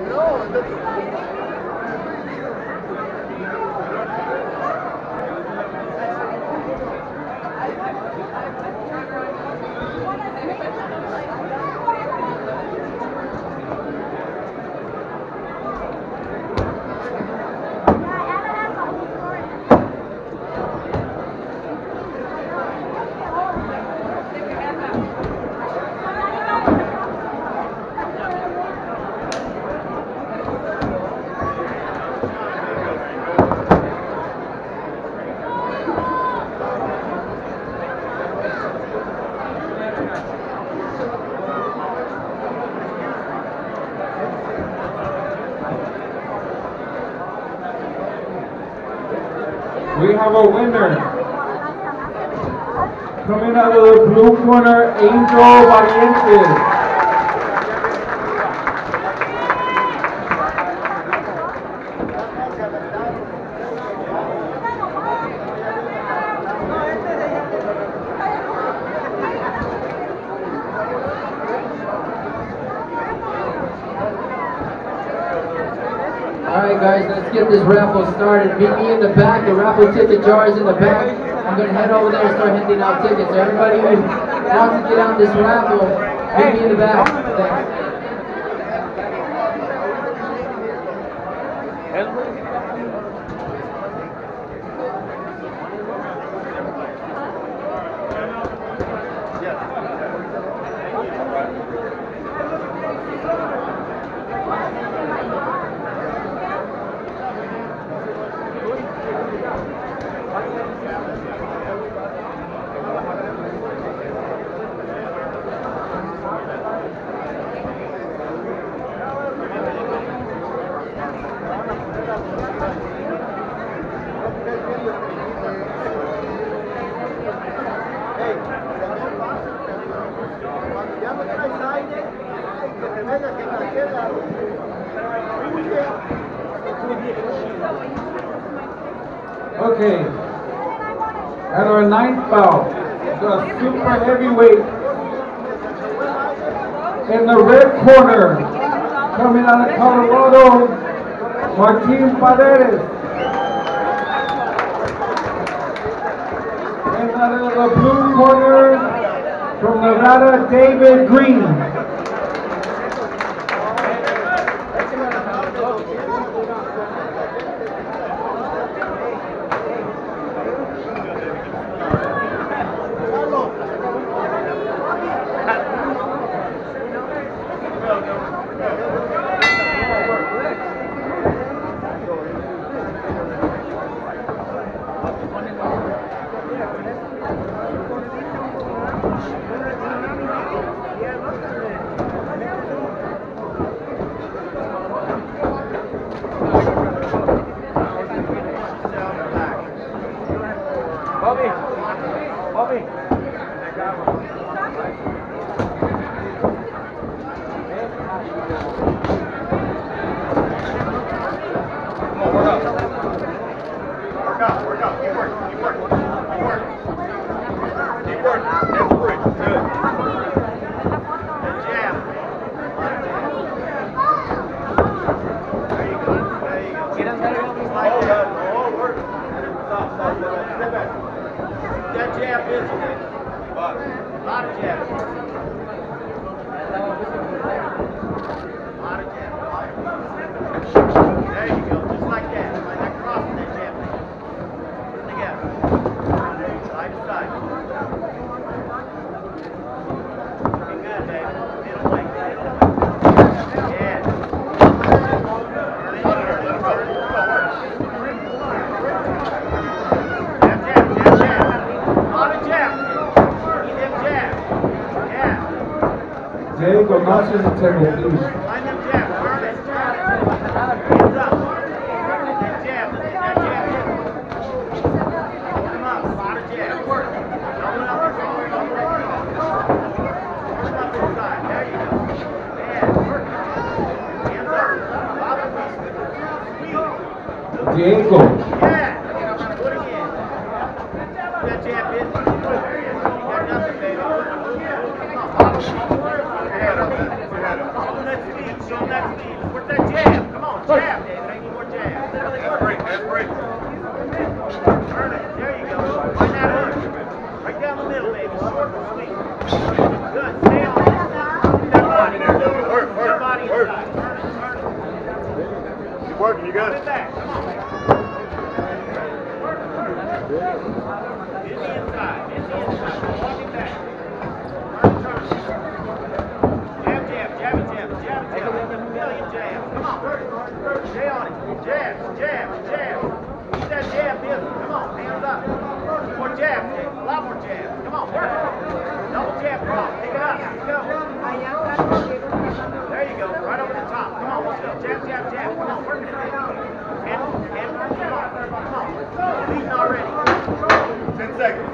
We have a winner. Coming out of the blue corner, Angel Valientes. Alright guys, let's get this raffle started. Meet me in the back, the raffle ticket jar is in the back. I'm going to head over there and start handing out tickets. So everybody who wants to get on this raffle, meet me in the back. Thanks. Okay, at our 9th bout, the super heavyweight in the red corner, coming out of Colorado, Martin Paredes. And out of the blue corner, from Nevada, David Green. That jab is a lot of jabs. A lot of jabs. There you go, just like that. Like that cross that jab. Put it together. Side to side. Looking good, baby. Middle leg. Yeah. Diego, not just a table, please. Line them jab, turn it. Hands up. That jab, that jab. Hold him up, a lot of jabs. Double up and draw, double up and draw. Push up inside, there you go. Yeah, work. Hands up. Bottom. Diego. Yeah. Put it in. That jab is. You got nothing, baby. Show that speed, show that speed. Work that jab. Keep working, you got it. Back. Come on. In the inside. Walk it back. Turn. Jab, jab, jab, jab, jab, jab. Million jabs. Come on. Stay on it. Jab, jab, jab. Keep that jab busy. Come on, hands up. More jabs, Jay. A lot more jabs. Come on, work it. Double jab cross. Pick it up. Let's go. There you go. Right over the top. Come on, let's go. Jab, jab, jab. Come on, work it. And come on. Come on. Leading already. 10 seconds.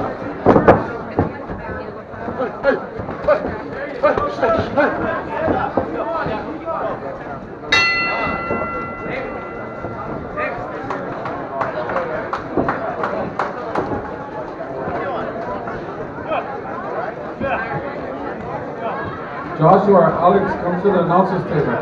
Joshua, Alex, come to the announcer's table.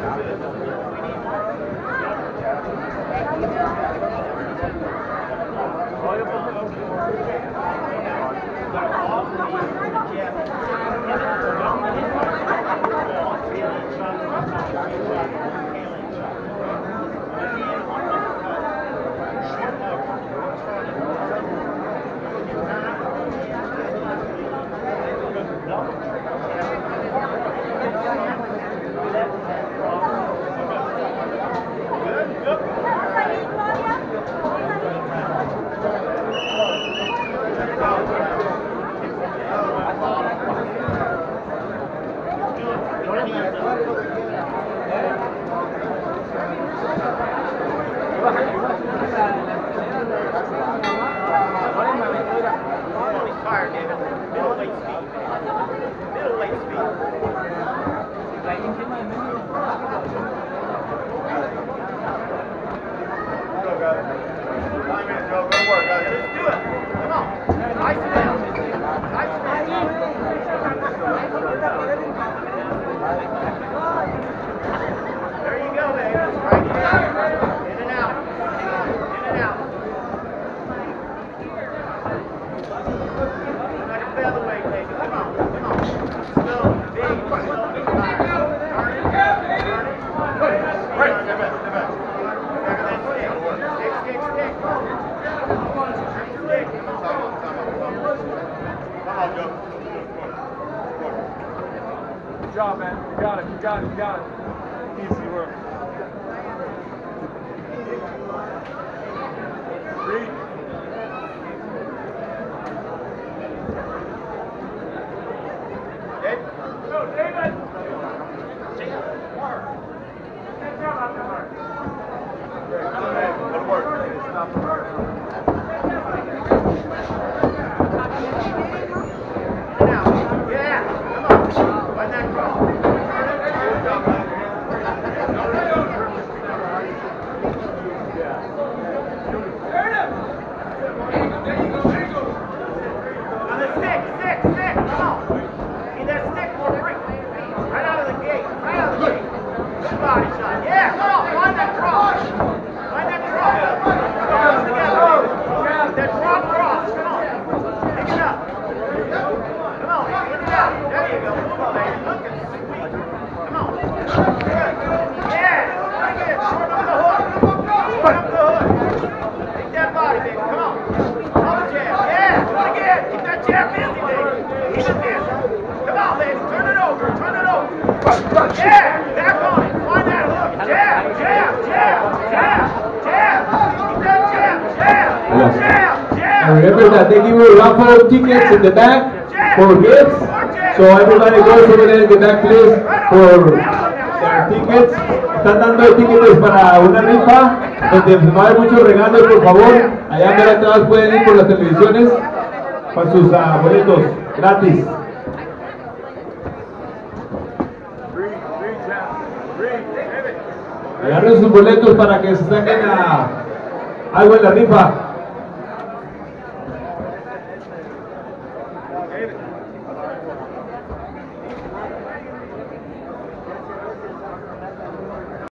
Good job, man. You got it. You got it. You got it. Easy work. 3. Go, David. Good work. Remember that they give you raffle tickets in the back for gifts. So everybody goes over there in the back please for their tickets. Están dando tickets para una rifa donde no hay muchos regalos, por favor. Allá atrás pueden ir por las televisiones para sus boletos gratis. Agarren sus boletos para que se saquen algo en la rifa.